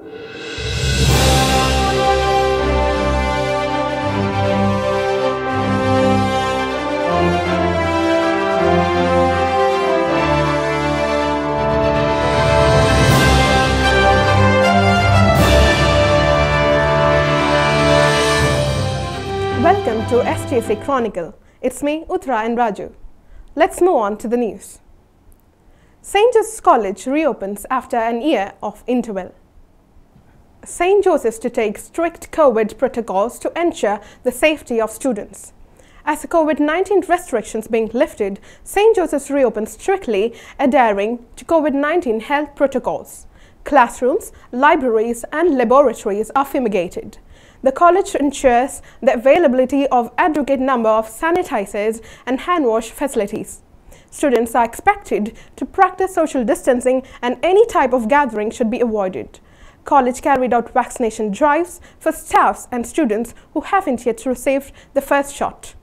Welcome to STSA Chronicle. It's me, Uttara and Raju. Let's move on to the news. St. Joseph's College reopens after an year of interval. St. Joseph's to take strict COVID protocols to ensure the safety of students. As the COVID-19 restrictions being lifted, St. Joseph's reopens strictly adhering to COVID-19 health protocols. Classrooms, libraries and laboratories are fumigated. The college ensures the availability of adequate number of sanitizers and hand wash facilities. Students are expected to practice social distancing and any type of gathering should be avoided. College carried out vaccination drives for staffs and students who haven't yet received the first shot.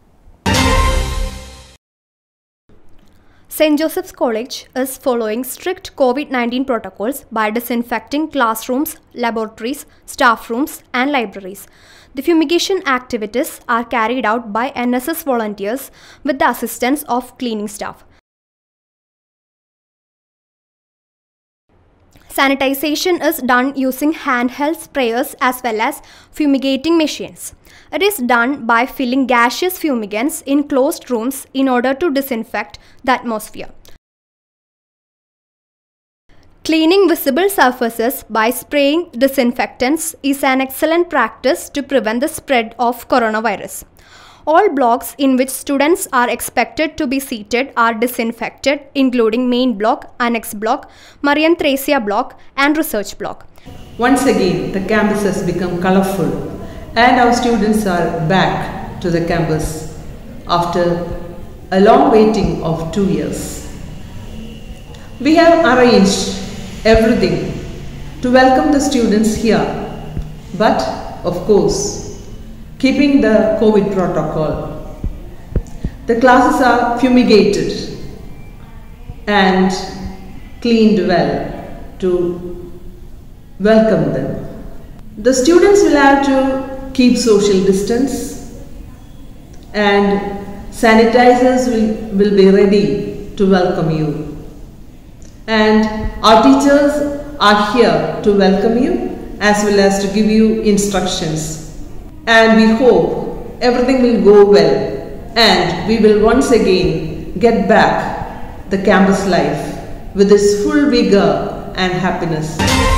St. Joseph's College is following strict COVID-19 protocols by disinfecting classrooms, laboratories, staff rooms and libraries. The fumigation activities are carried out by NSS volunteers with the assistance of cleaning staff. Sanitization is done using handheld sprayers as well as fumigating machines. It is done by filling gaseous fumigants in closed rooms in order to disinfect the atmosphere. Cleaning visible surfaces by spraying disinfectants is an excellent practice to prevent the spread of coronavirus. All blocks in which students are expected to be seated are disinfected, including main block, annex block, Marian Thresia block and research block. Once again, the campus has become colorful and our students are back to the campus after a long waiting of 2 years. We have arranged everything to welcome the students here, but of course, keeping the COVID protocol. The classes are fumigated and cleaned well to welcome them. The students will have to keep social distance and sanitizers will be ready to welcome you. And our teachers are here to welcome you as well as to give you instructions. And we hope everything will go well and we will once again get back the campus life with its full vigor and happiness.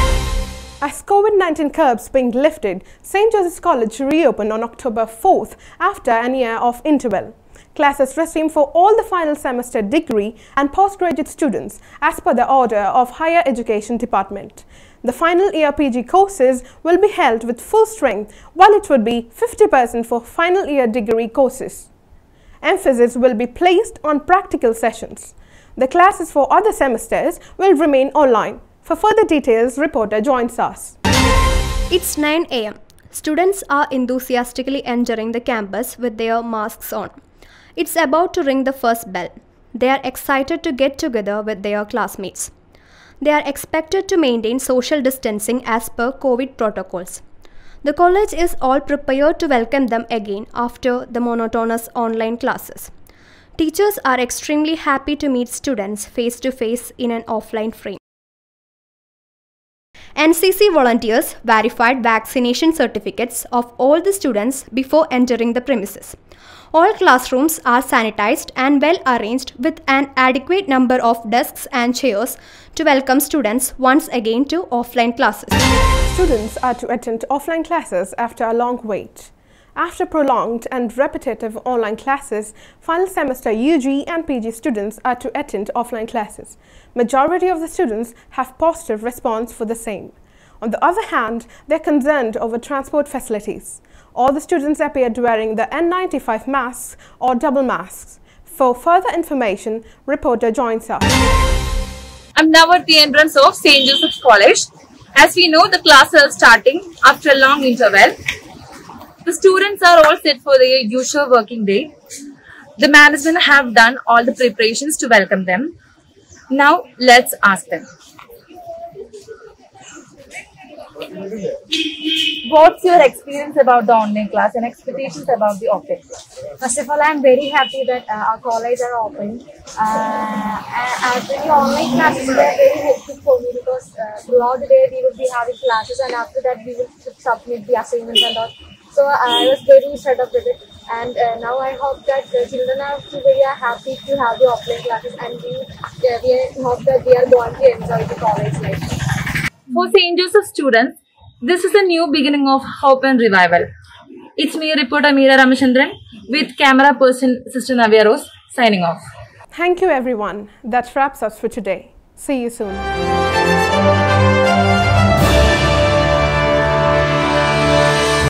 As COVID-19 curbs being lifted, St. Joseph's College reopened on October 4th after an year of interval. Classes resumed for all the final semester degree and postgraduate students as per the order of Higher Education Department. The final year PG courses will be held with full strength, while it would be 50% for final year degree courses. Emphasis will be placed on practical sessions. The classes for other semesters will remain online. For further details, reporter joins us. It's 9 a.m. Students are enthusiastically entering the campus with their masks on. It's about to ring the first bell. They are excited to get together with their classmates. They are expected to maintain social distancing as per COVID protocols. The college is all prepared to welcome them again after the monotonous online classes. Teachers are extremely happy to meet students face to face in an offline frame. NCC volunteers verified vaccination certificates of all the students before entering the premises. All classrooms are sanitized and well arranged with an adequate number of desks and chairs to welcome students once again to offline classes. Students are to attend offline classes after a long wait. After prolonged and repetitive online classes, final semester UG and PG students are to attend offline classes. Majority of the students have positive response for the same. On the other hand, they are concerned over transport facilities. All the students appeared wearing the N95 masks or double masks. For further information, reporter joins us. I'm now at the entrance of St. Joseph's College. As we know, the classes are starting after a long interval. The students are all set for their usual working day. The management have done all the preparations to welcome them. Now, let's ask them. What's your experience about the online class and expectations about the offline class? First of all, I'm very happy that our college are open. The online classes were very helpful for me because throughout the day we will be having classes, and after that we will submit the assignments and all. So I was very fed up with it, and now I hope that the children are very happy to have the offline classes, and we hope that they are going to enjoy the college life. For St. Joseph students, this is a new beginning of hope and revival. It's me, reporter Meera Ramachandran, with camera person Sister Navya Rose, signing off. Thank you everyone. That wraps us for today. See you soon.